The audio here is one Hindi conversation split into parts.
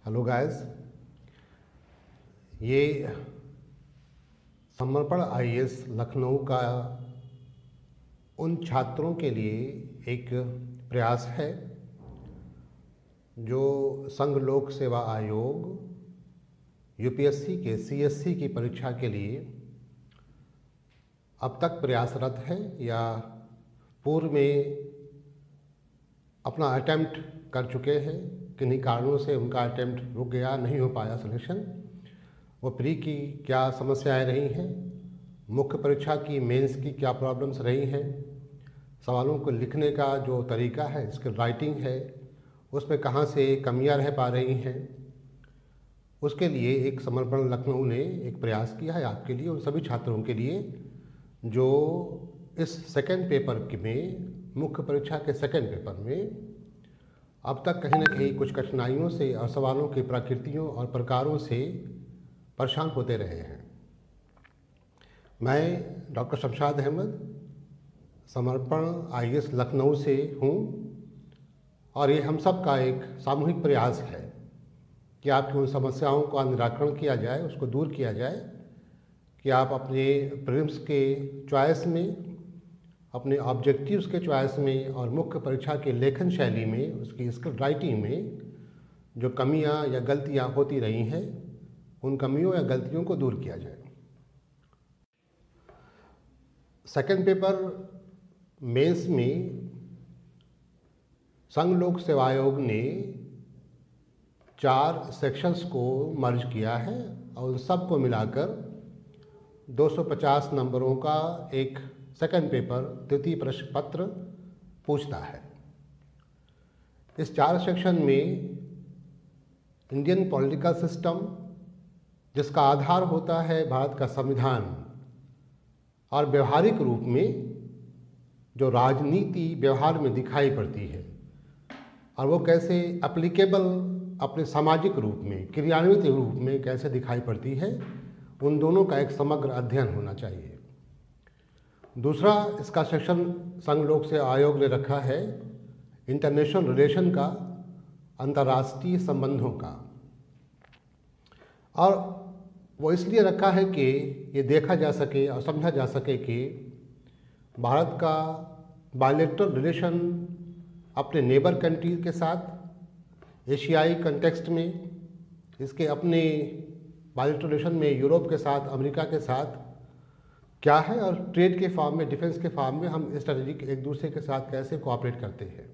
हेलो गाइस, ये समर्पण आईएएस लखनऊ का उन छात्रों के लिए एक प्रयास है जो संघ लोक सेवा आयोग यूपीएससी के सीएससी की परीक्षा के लिए अब तक प्रयासरत है या पूर्व में अपना अटेम्प्ट कर चुके हैं। किन्हीं कारणों से उनका अटेम्प्ट रुक गया, नहीं हो पाया सिलेक्शन। वो प्री की क्या समस्याएं रही हैं, मुख्य परीक्षा की मेंस की क्या प्रॉब्लम्स रही हैं, सवालों को लिखने का जो तरीका है, इसके राइटिंग है, उसमें कहाँ से कमियां रह पा रही हैं, उसके लिए एक समर्पण लखनऊ ने एक प्रयास किया है आपके लिए, उन सभी छात्रों के लिए जो इस सेकेंड पेपर में, मुख्य परीक्षा के सेकेंड पेपर में अब तक कहीं न कहीं कुछ कठिनाइयों से और सवालों की प्रकृतियों और प्रकारों से परेशान होते रहे हैं। मैं डॉक्टर शमशाद अहमद समर्पण आईएएस लखनऊ से हूँ और ये हम सब का एक सामूहिक प्रयास है कि आपकी उन समस्याओं का निराकरण किया जाए, उसको दूर किया जाए, कि आप अपने प्रीलिम्स के चॉइस में, अपने ऑब्जेक्टिव्स के चॉइस में और मुख्य परीक्षा के लेखन शैली में, उसकी स्क्रिप्ट राइटिंग में जो कमियां या गलतियां होती रही हैं, उन कमियों या गलतियों को दूर किया जाए। सेकेंड पेपर मेंस में संघ लोक सेवा आयोग ने 4 सेक्शंस को मर्ज किया है और उन सब को मिलाकर 250 नंबरों का एक सेकेंड पेपर द्वितीय प्रश्न पत्र पूछता है। इस 4 सेक्शन में इंडियन पॉलिटिकल सिस्टम, जिसका आधार होता है भारत का संविधान, और व्यवहारिक रूप में जो राजनीति व्यवहार में दिखाई पड़ती है और वो कैसे एप्लीकेबल अपने सामाजिक रूप में, क्रियान्वित रूप में कैसे दिखाई पड़ती है, उन दोनों का एक समग्र अध्ययन होना चाहिए। दूसरा इसका सेक्शन संघ लोक सेवा आयोग ने रखा है इंटरनेशनल रिलेशन का, अंतर्राष्ट्रीय संबंधों का, और वो इसलिए रखा है कि ये देखा जा सके और समझा जा सके कि भारत का बायलैटरल रिलेशन अपने नेबर कंट्री के साथ, एशियाई कंटेक्स्ट में, इसके अपने बायलैटरल रिलेशन में यूरोप के साथ, अमेरिका के साथ क्या है, और ट्रेड के फॉर्म में, डिफेंस के फॉर्म में हम स्ट्रेटेजिक एक दूसरे के साथ कैसे कोऑपरेट करते हैं,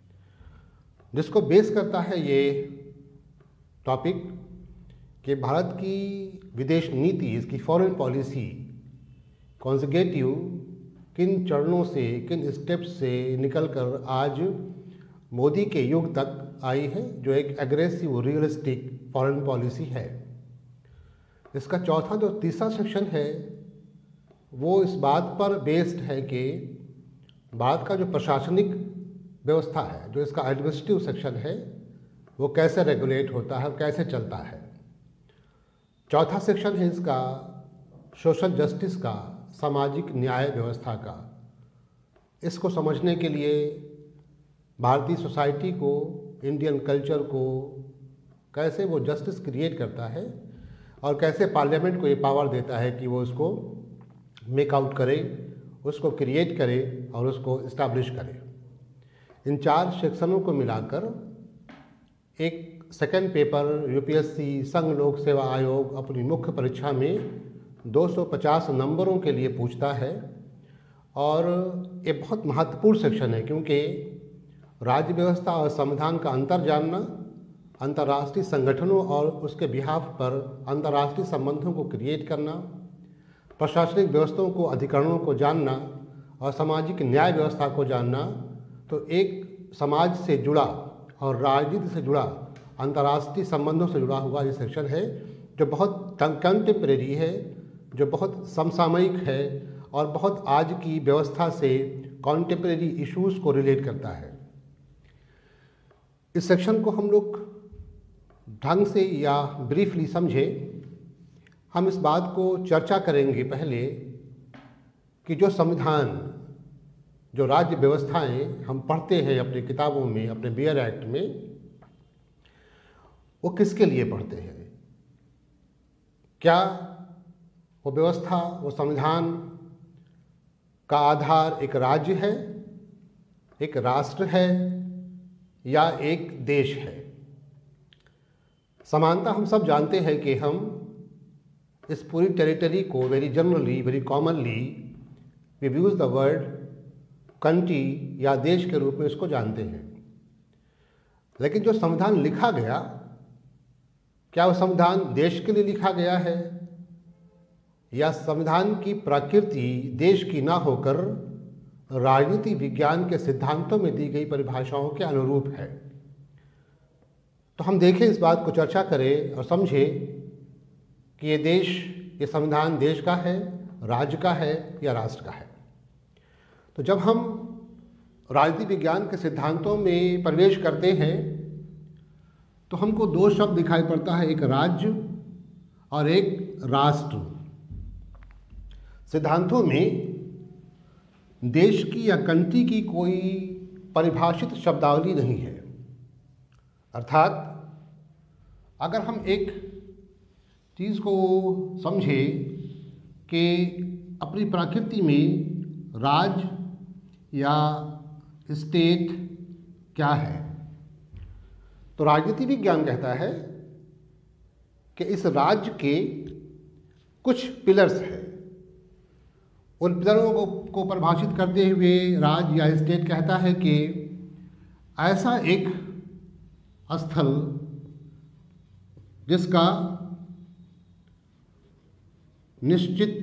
जिसको बेस करता है ये टॉपिक कि भारत की विदेश नीति, इसकी फॉरेन पॉलिसी कॉन्जिगेटिव किन चरणों से, किन स्टेप्स से निकलकर आज मोदी के युग तक आई है, जो एक एग्रेसिव रियलिस्टिक फॉरेन पॉलिसी है। इसका चौथा जो तीसरा सेक्शन है वो इस बात पर बेस्ड है कि भारत का जो प्रशासनिक व्यवस्था है, जो इसका एडमिनिस्ट्रेटिव सेक्शन है, वो कैसे रेगुलेट होता है, कैसे चलता है। चौथा सेक्शन है इसका सोशल जस्टिस का, सामाजिक न्याय व्यवस्था का। इसको समझने के लिए भारतीय सोसाइटी को, इंडियन कल्चर को कैसे वो जस्टिस क्रिएट करता है और कैसे पार्लियामेंट को ये पावर देता है कि वो उसको मेक आउट करे, उसको क्रिएट करे और उसको इस्टेब्लिश करे। इन 4 सेक्शनों को मिलाकर एक सेकेंड पेपर यूपीएससी संघ लोक सेवा आयोग अपनी मुख्य परीक्षा में 250 नंबरों के लिए पूछता है। और ये बहुत महत्वपूर्ण सेक्शन है क्योंकि राज्य व्यवस्था और संविधान का अंतर जानना, अंतर्राष्ट्रीय संगठनों और उसके बिहाफ पर अंतर्राष्ट्रीय संबंधों को क्रिएट करना, प्रशासनिक व्यवस्थाओं को, अधिकरणों को जानना और सामाजिक न्याय व्यवस्था को जानना, तो एक समाज से जुड़ा और राजनीति से जुड़ा, अंतर्राष्ट्रीय संबंधों से जुड़ा हुआ ये सेक्शन है जो बहुत कंटेम्प्रेरी है, जो बहुत समसामयिक है और बहुत आज की व्यवस्था से कॉन्टेम्प्रेरी इश्यूज़ को रिलेट करता है। इस सेक्शन को हम लोग ढंग से या ब्रीफली समझे, हम इस बात को चर्चा करेंगे पहले कि जो संविधान, जो राज्य व्यवस्थाएं हम पढ़ते हैं अपनी किताबों में, अपने बियर एक्ट में, वो किसके लिए पढ़ते हैं? क्या वो व्यवस्था, वो संविधान का आधार एक राज्य है, एक राष्ट्र है या एक देश है? समानता हम सब जानते हैं कि हम इस पूरी टेरिटरी को very generally, very commonly we use the word country या देश के रूप में इसको जानते हैं। लेकिन जो संविधान लिखा गया, क्या वो संविधान देश के लिए लिखा गया है या संविधान की प्रकृति देश की ना होकर राजनीति विज्ञान के सिद्धांतों में दी गई परिभाषाओं के अनुरूप है? तो हम देखें, इस बात को चर्चा करें और समझें कि ये देश, ये संविधान देश का है, राज्य का है या राष्ट्र का है। तो जब हम राजनीति विज्ञान के सिद्धांतों में प्रवेश करते हैं तो हमको दो शब्द दिखाई पड़ता है, एक राज्य और एक राष्ट्र। सिद्धांतों में देश की या कंट्री की कोई परिभाषित शब्दावली नहीं है। अर्थात अगर हम एक चीज़ को समझें कि अपनी प्रकृति में राज्य या स्टेट क्या है, तो राजनीति विज्ञान कहता है कि इस राज्य के कुछ पिलर्स हैं। उन पिलरों को परिभाषित करते हुए राज्य या स्टेट कहता है कि ऐसा एक स्थल जिसका निश्चित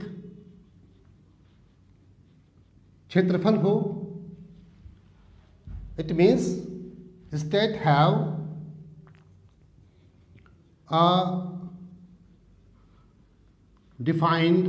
क्षेत्रफल हो, it means state have a defined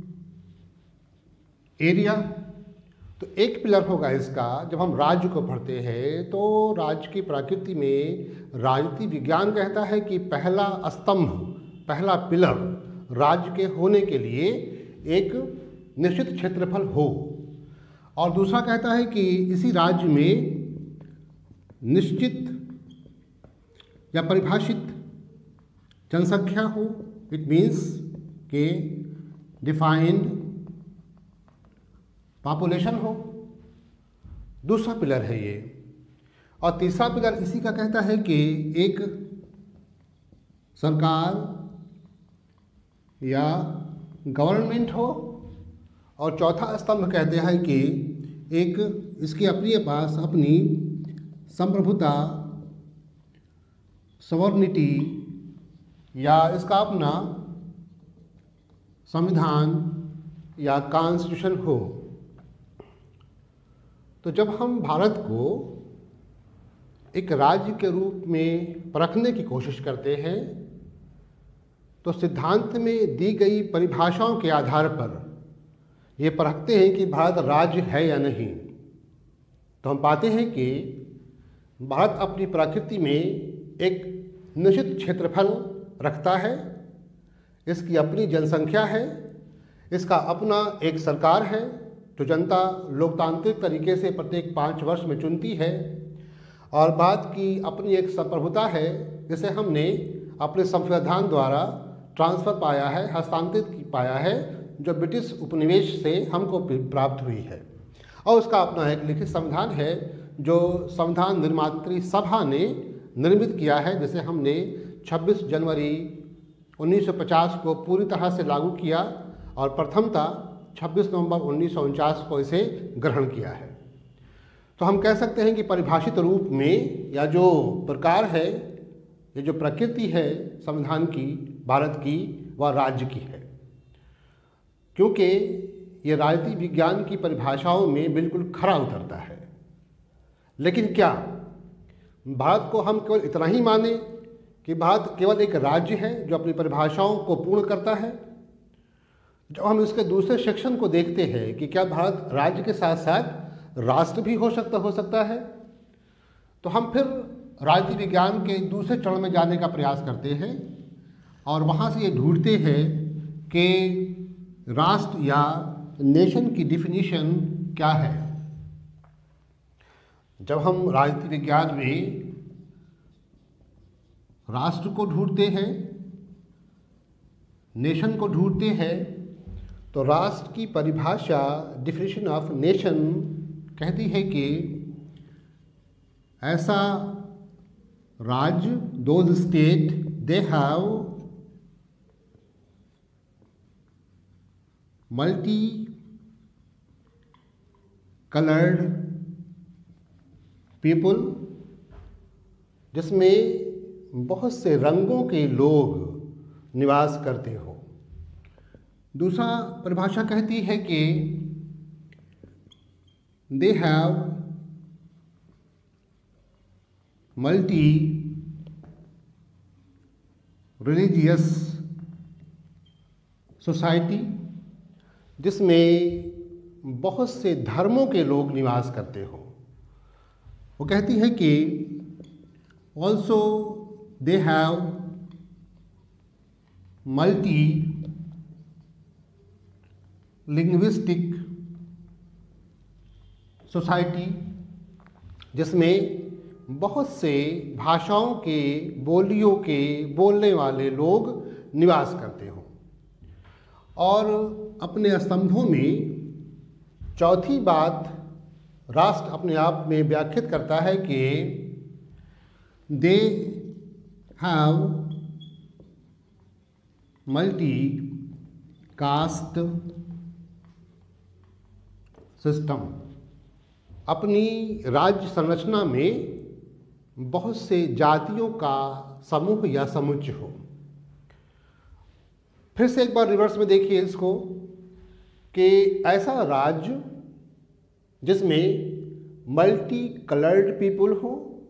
area. तो एक पिलर होगा इसका। जब हम राज्य को पढ़ते हैं तो राज्य की प्रकृति में राजनीति विज्ञान कहता है कि पहला स्तंभ, पहला पिलर राज्य के होने के लिए एक निश्चित क्षेत्रफल हो, और दूसरा कहता है कि इसी राज्य में निश्चित या परिभाषित जनसंख्या हो, इट मीन्स के डिफाइंड पॉपुलेशन हो। दूसरा पिलर है ये। और तीसरा पिलर इसी का कहता है कि एक सरकार या गवर्नमेंट हो, और चौथा स्तंभ कहते हैं कि एक इसके अपने पास अपनी संप्रभुता, सॉवरेनिटी या इसका अपना संविधान या कॉन्स्टिट्यूशन हो। तो जब हम भारत को एक राज्य के रूप में परखने की कोशिश करते हैं तो सिद्धांत में दी गई परिभाषाओं के आधार पर ये परखते हैं कि भारत राज्य है या नहीं। तो हम पाते हैं कि भारत अपनी प्रकृति में एक निश्चित क्षेत्रफल रखता है, इसकी अपनी जनसंख्या है, इसका अपना एक सरकार है जो जनता लोकतांत्रिक तरीके से प्रत्येक 5 वर्ष में चुनती है, और बात की अपनी एक संप्रभुता है जिसे हमने अपने संविधान द्वारा ट्रांसफ़र पाया है, हस्तांतरित पाया है, जो ब्रिटिश उपनिवेश से हमको प्राप्त हुई है। और उसका अपना एक लिखित संविधान है जो संविधान निर्मात्री सभा ने निर्मित किया है, जिसे हमने 26 जनवरी 1950 को पूरी तरह से लागू किया और प्रथमतः 26 नवंबर 1949 को इसे ग्रहण किया है। तो हम कह सकते हैं कि परिभाषित रूप में या जो प्रकार है, ये जो प्रकृति है संविधान की, भारत की, वह राज्य की है, क्योंकि ये राजनीति विज्ञान की परिभाषाओं में बिल्कुल खरा उतरता है। लेकिन क्या भारत को हम केवल इतना ही माने कि भारत केवल एक राज्य है जो अपनी परिभाषाओं को पूर्ण करता है? जब हम इसके दूसरे सेक्शन को देखते हैं कि क्या भारत राज्य के साथ साथ राष्ट्र भी हो सकता है, तो हम फिर राजनीति विज्ञान के दूसरे चरण में जाने का प्रयास करते हैं और वहाँ से ये ढूंढते हैं कि राष्ट्र या नेशन की डिफिनीशन क्या है। जब हम राजनीति विज्ञान में राष्ट्र को ढूंढते हैं, नेशन को ढूंढते हैं, तो राष्ट्र की परिभाषा डिफिनेशन ऑफ नेशन कहती है कि ऐसा राज्य, those state they have multi coloured people, जिसमें बहुत से रंगों के लोग निवास करते हो। दूसरा परिभाषा कहती है कि they have multi religious society, जिसमें बहुत से धर्मों के लोग निवास करते हो। वो कहती है कि also they have multi linguistic society, जिसमें बहुत से भाषाओं के, बोलियों के बोलने वाले लोग निवास करते हो। और अपने स्तंभों में चौथी बात राष्ट्र अपने आप में व्याख्यात करता है कि they have multi caste system, अपनी राज्य संरचना में बहुत से जातियों का समूह या समुच्चय हो। फिर से एक बार रिवर्स में देखिए इसको कि ऐसा राज्य जिसमें मल्टी कलर्ड पीपल हो,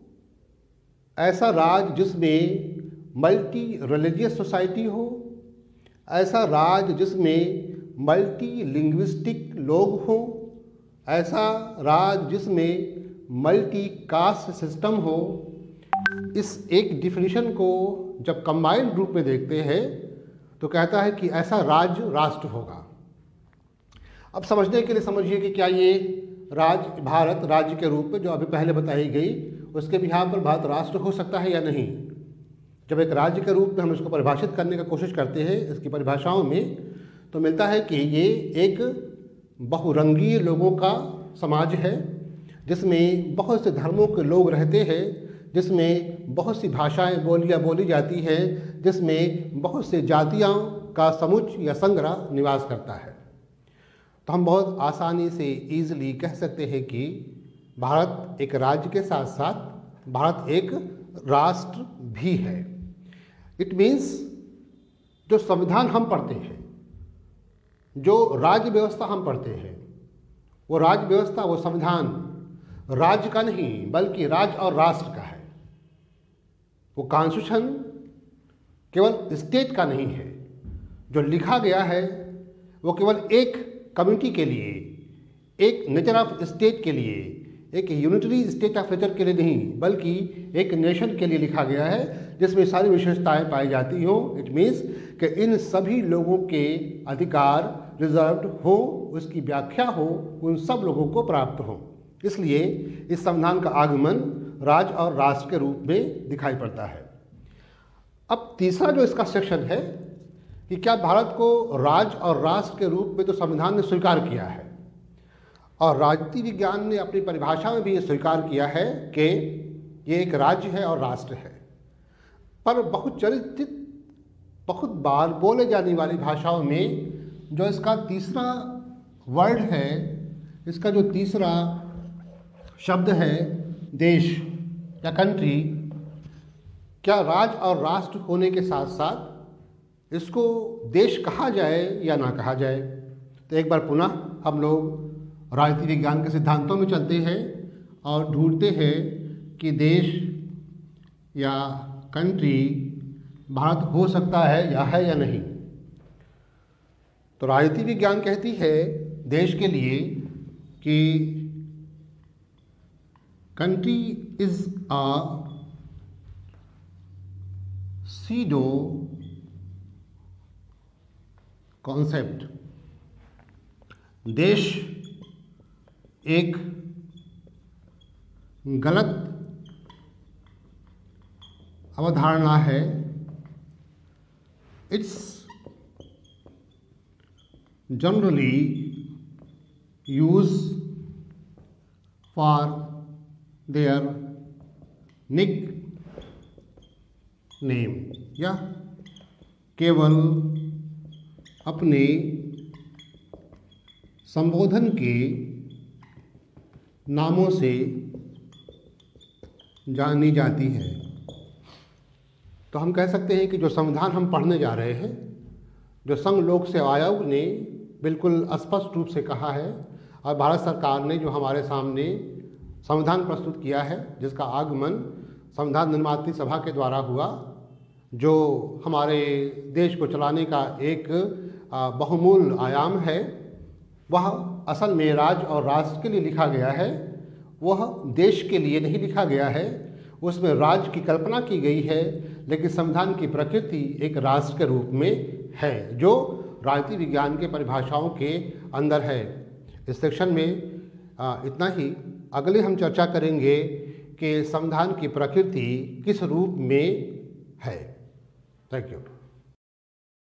ऐसा राज्य जिसमें मल्टी रिलीजियस सोसाइटी हो, ऐसा राज्य जिसमें मल्टी लिंग्विस्टिक लोग हों, ऐसा राज्य जिसमें मल्टी कास्ट सिस्टम हो। इस एक डिफिनीशन को जब कंबाइंड रूप में देखते हैं तो कहता है कि ऐसा राज्य राष्ट्र होगा। अब समझने के लिए समझिए कि क्या ये राज्य भारत राज्य के रूप में जो अभी पहले बताई गई उसके भी यहाँ पर भारत राष्ट्र हो सकता है या नहीं। जब एक राज्य के रूप में हम इसको परिभाषित करने का कोशिश करते हैं इसकी परिभाषाओं में, तो मिलता है कि ये एक बहुरंगीय लोगों का समाज है, जिसमें बहुत से धर्मों के लोग रहते हैं, जिसमें बहुत सी भाषाएं बोलियाँ बोली जाती हैं, जिसमें बहुत से जातियों का समुच्चय या संग्रह निवास करता है। तो हम बहुत आसानी से ईज़िली कह सकते हैं कि भारत एक राज्य के साथ साथ भारत एक राष्ट्र भी है। इट मीन्स जो संविधान हम पढ़ते हैं, जो राज्य व्यवस्था हम पढ़ते हैं, वो राज्य व्यवस्था, वो संविधान राज्य का नहीं बल्कि राज्य और राष्ट्र का है। वो कॉन्स्टिट्यूशन केवल स्टेट का नहीं है। जो लिखा गया है वो केवल एक कम्युनिटी के लिए, एक नेचर ऑफ स्टेट के लिए, एक यूनिटरी स्टेट ऑफ नेचर के लिए नहीं बल्कि एक नेशन के लिए लिखा गया है, जिसमें सारी विशेषताएं पाई जाती हों। इट मीन्स कि इन सभी लोगों के अधिकार रिजर्व्ड हो, उसकी व्याख्या हो, उन सब लोगों को प्राप्त हो। इसलिए इस संविधान का आगमन राज्य और राष्ट्र के रूप में दिखाई पड़ता है। अब तीसरा जो इसका सेक्शन है कि क्या भारत को राज्य और राष्ट्र के रूप में तो संविधान ने स्वीकार किया है और राजनीति विज्ञान ने अपनी परिभाषा में भी ये स्वीकार किया है कि ये एक राज्य है और राष्ट्र है। पर बहुचर्चित, बहुत बार बोले जाने वाली भाषाओं में जो इसका तीसरा वर्ड है, इसका जो तीसरा शब्द है देश या कंट्री, क्या राज्य और राष्ट्र होने के साथ साथ इसको देश कहा जाए या ना कहा जाए। तो एक बार पुनः हम लोग राजनीति विज्ञान के सिद्धांतों में चलते हैं और ढूंढते हैं कि देश या कंट्री भारत हो सकता है या नहीं। तो राजनीति विज्ञान कहती है देश के लिए कि country is a pseudo concept. देश एक गलत अवधारणा है it's generally use for their nick name, या केवल अपने संबोधन के नामों से जानी जाती है। तो हम कह सकते हैं कि जो संविधान हम पढ़ने जा रहे हैं, जो संघ लोक सेवा आयोग ने बिल्कुल स्पष्ट रूप से कहा है, और भारत सरकार ने जो हमारे सामने संविधान प्रस्तुत किया है, जिसका आगमन संविधान निर्मात्री सभा के द्वारा हुआ, जो हमारे देश को चलाने का एक बहुमूल्य आयाम है, वह असल में राज्य और राष्ट्र के लिए लिखा गया है। वह देश के लिए नहीं लिखा गया है। उसमें राज्य की कल्पना की गई है, लेकिन संविधान की प्रकृति एक राष्ट्र के रूप में है, जो राजनीति विज्ञान के परिभाषाओं के अंदर है। इस सेक्शन में इतना ही। अगले हम चर्चा करेंगे कि संविधान की प्रकृति किस रूप में है। Thank you.